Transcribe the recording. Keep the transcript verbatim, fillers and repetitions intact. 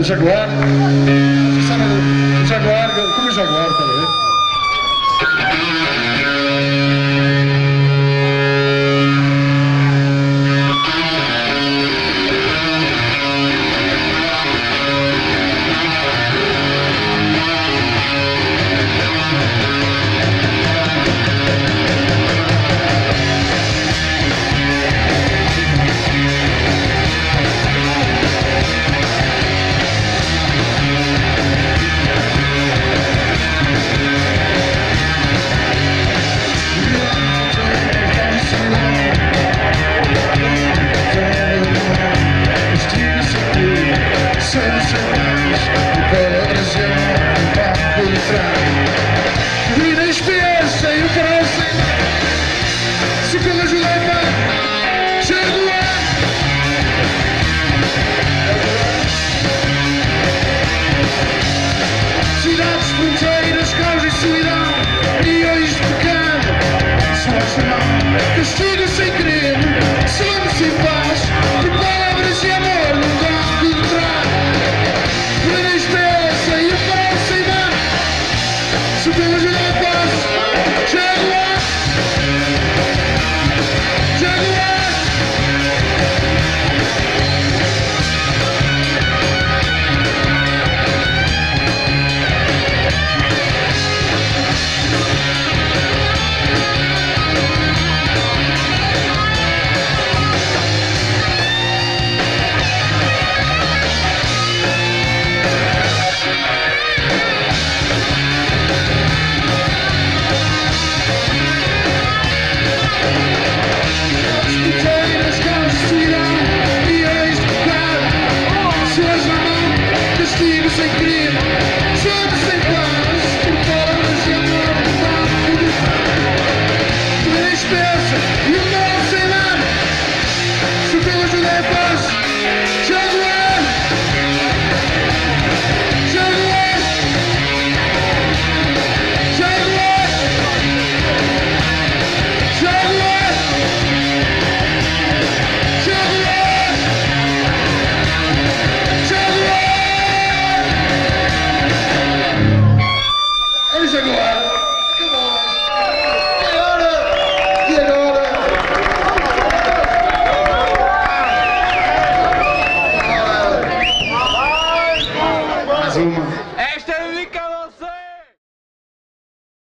Jaguar. Você sabe o Jaguar, como o Jaguar, tá vendo? Castigo sem querer, sonho sem paz, por palavras de amor não dá tudo traz. Plena esperança e a paz sem mar, se pela ajuda da paz, Jaguar, Jaguar. Castigo sem crime.